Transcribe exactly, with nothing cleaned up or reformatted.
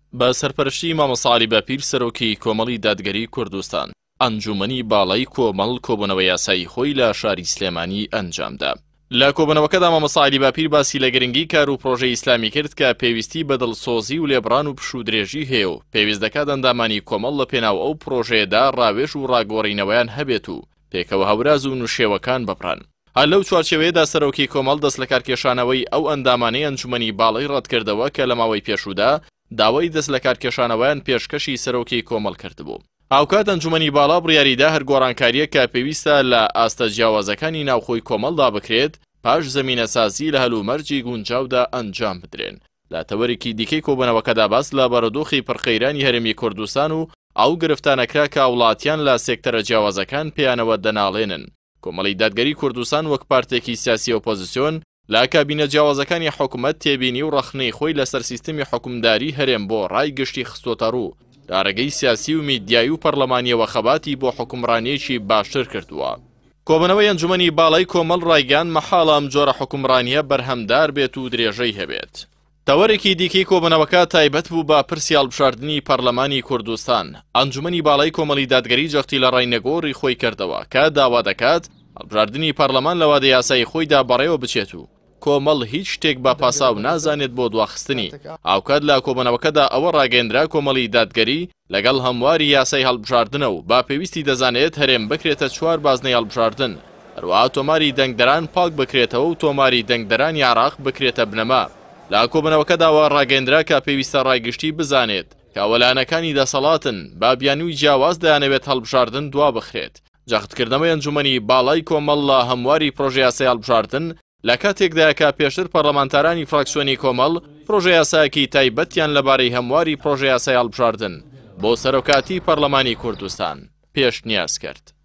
بە سەرپەرشتی مامۆستا عەلی باپیر سەرۆکی کۆمەڵی دادگەری کوردستان ئەنجومەنی باڵای کۆمەڵ کۆبوونەوەی یاسایی خۆی لە شاری سلێمانی ئەنجامدا. لە کۆبوونەوەکەدا مامۆستا عەلی باپیر باسی لە گرنگی کار و پرۆژەی ئیسلامی کرد کە پێویستی بە دڵسۆزی و لێبڕان و پشوودرێژی هەیە و پێویست دەکات ئەندامانی کۆمەڵ لە پێناو ئەو پرۆژەیەدا ڕاوێژ و ڕاگۆڕینەوەیان هەبێت و پێکەوە هەوراز و نوشێوەکان بپڕان. هەر لەو چوارچێوەیەدا سەرۆکی کۆمەڵ دەست لە کارکێشانەوەی ئەو ئەندامانەی ئەنجومەنی باڵای ڕەتکردەوە کە لە ماوەی پێشوودا داوای دەست لە کارکێشانەوەیان پێشکەشی سەرۆکی کۆمەڵ کردبوو. هاوکات ئەنجومەنی باڵا بڕیاریدا هەر گۆڕانکاریە کە پێویستە لە ئاستە جیاوازەکانی ناوخۆی کۆمەڵدا بکرێت پاش زەمینەسازی لە هەلومەرجی گونجاودا ئەنجام بدرێن. لە تەوەرێکی دیکەی کۆبوونەوەکەدا باس لە بارودۆخی پڕخەیرانی هەرێمی کوردستان و ئەو گرفتانەکرا کە وڵاتیان لە سێکتەرە جیاوازەکان پێیانەوە دەناڵێنن. کۆمەڵی دادگەری کوردستان وەک پارتێکی سیاسی ئۆپۆزیسیۆن لا کابینە جیاوازەکانی حکوومەت تێبینی و ڕەخنەی خۆی لەسەر سیستەمی حکومداری هەرێم بۆ ڕای گشتی خستۆتە ڕوو لە ڕێگەی سیاسی و میدیایی و پەرلەمانیەوە خەباتی بۆ حکومڕانیەکی باشتر کردووە. کۆبوونەوەی ئەنجومەنی باڵای کۆمەڵ ڕایگەیان مەحاڵە ئەم جۆرە حکومڕانیە بەرهەمدار بێت و درێژەی هەبێت. تەوەرێکی دیکەی کۆبوونەوەکە تایبەت بوو بە پرسی هەڵبژاردننی پەرلەمانی کوردستان. ئەنجومەنی باڵای کۆمەڵی دادگەری جەختی لە ڕاینەگۆڕی خۆی کردەوە کە داوا دەکات هەڵبژاردننی پەرلەمان لە وادە یاسایی خۆیدا بەڕێوە بچێت و کۆمەڵ هیچ شتێک بە پاساو نازانێت بۆ دواخستنی. ئاوکات لە کۆبوونەوەکەدا ئەوە ڕاگەیەندرا کۆمەڵی دادگەری لەگەڵ هەمواری یاسای هەڵبژاردنە و با پێویستی دەزانێت هەرێم بکرێتە چوار بازنەی هەڵبژاردن، هەروەها تۆماری دەنگدەران پاک بکرێتەوە و تۆماری دەنگدەرانی عێراق بکرێتە بنەما. لە کۆبوونەوەکەداوە ڕاگەیەندرا کە پێویستە ڕایگشتی بزانێت کە وەلانەکانی دەسەڵاتن با بیانووی جیاواز دەیانەوێت هەڵبژاردن دوا بخرێت. جەختکردنەوەی ئەنجومەنی باڵای کۆمەڵ لە هەمواری پرۆژە یاسای هەڵبژاردن لە کاتێکدا کە پێشتر پەرلەمانتارانی فراکسیۆنی کۆمەڵ پرۆژە یاسایەکی تایبەتیان لەبارەی هەمواری پرۆژە یاسای هەڵبژاردن بۆ سەرۆکاتی پەرلەمانی کوردستان پێشنیاز کرد.